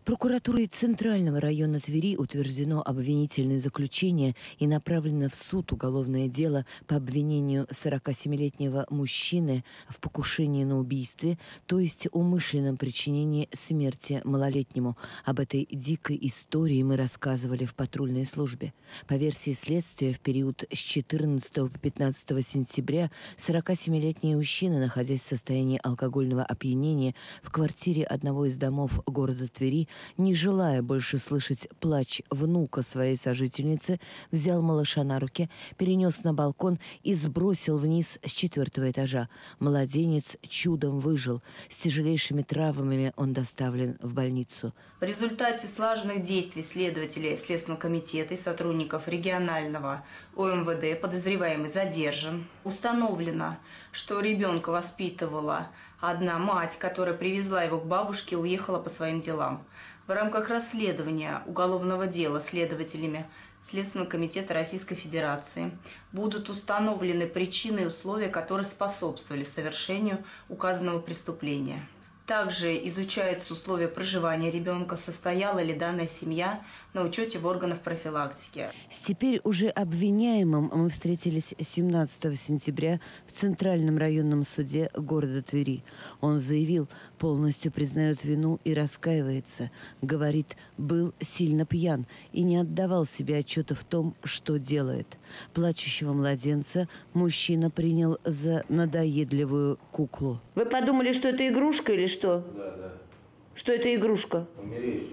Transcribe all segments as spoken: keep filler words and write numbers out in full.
Прокуратурой Центрального района Твери утверждено обвинительное заключение и направлено в суд уголовное дело по обвинению сорокасемилетнего мужчины в покушении на убийстве, то есть умышленном причинении смерти малолетнему. Об этой дикой истории мы рассказывали в патрульной службе. По версии следствия, в период с четырнадцатого по пятнадцатое сентября сорокасемилетний мужчина, находясь в состоянии алкогольного опьянения в квартире одного из домов города Твери, не желая больше слышать плач внука своей сожительницы, взял малыша на руки, перенес на балкон и сбросил вниз с четвертого этажа. Младенец чудом выжил. С тяжелейшими травмами он доставлен в больницу. В результате слаженных действий следователей Следственного комитета и сотрудников регионального О М В Д подозреваемый задержан. Установлено, что ребенка воспитывала одна мать, которая привезла его к бабушке и уехала по своим делам. В рамках расследования уголовного дела следователями Следственного комитета Российской Федерации будут установлены причины и условия, которые способствовали совершению указанного преступления. Также изучаются условия проживания ребенка, состояла ли данная семья на учете в органах профилактики. С теперь уже обвиняемым мы встретились семнадцатого сентября в Центральном районном суде города Твери. Он заявил, полностью признает вину и раскаивается. Говорит, был сильно пьян и не отдавал себе отчета в том, что делает. Плачущего младенца мужчина принял за надоедливую куклу. Вы подумали, что это игрушка или что? Что? Да, да. Что это игрушка? Померещилось.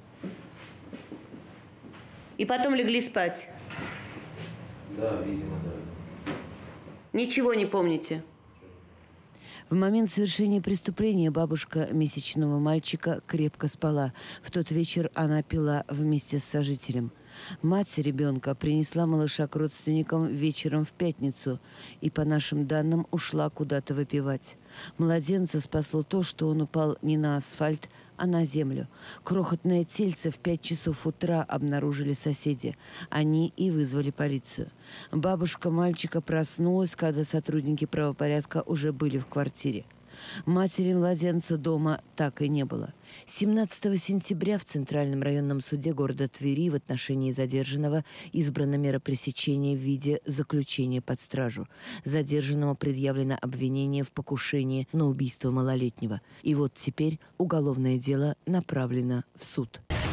И потом легли спать? Да, видимо, да. Ничего не помните? В момент совершения преступления бабушка месячного мальчика крепко спала. В тот вечер она пила вместе с сожителем. Мать ребенка принесла малыша к родственникам вечером в пятницу и, по нашим данным, ушла куда-то выпивать. Младенца спасло то, что он упал не на асфальт, а на землю. Крохотное тельце в пять часов утра обнаружили соседи. Они и вызвали полицию. Бабушка мальчика проснулась, когда сотрудники правопорядка уже были в квартире. Матери младенца дома так и не было. семнадцатого сентября в Центральном районном суде города Твери в отношении задержанного избрана мера пресечения в виде заключения под стражу. Задержанному предъявлено обвинение в покушении на убийство малолетнего. И вот теперь уголовное дело направлено в суд.